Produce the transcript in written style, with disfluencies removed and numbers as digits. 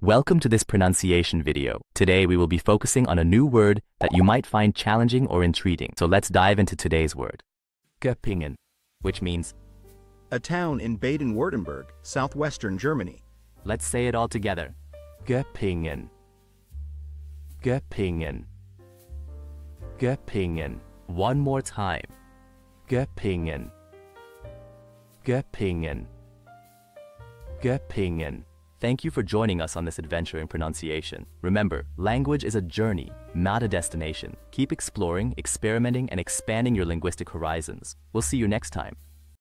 Welcome to this pronunciation video. Today we will be focusing on a new word that you might find challenging or intriguing. So let's dive into today's word. Göppingen, which means a town in Baden-Württemberg, southwestern Germany. Let's say it all together. Göppingen. Göppingen. Göppingen. One more time. Göppingen. Göppingen. Göppingen. Thank you for joining us on this adventure in pronunciation. Remember, language is a journey, not a destination. Keep exploring, experimenting, and expanding your linguistic horizons. We'll see you next time.